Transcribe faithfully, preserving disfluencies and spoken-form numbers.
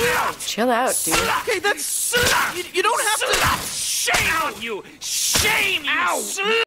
Chill out, dude. Okay, that's... You, you don't have to... Shame on you! Shame, you!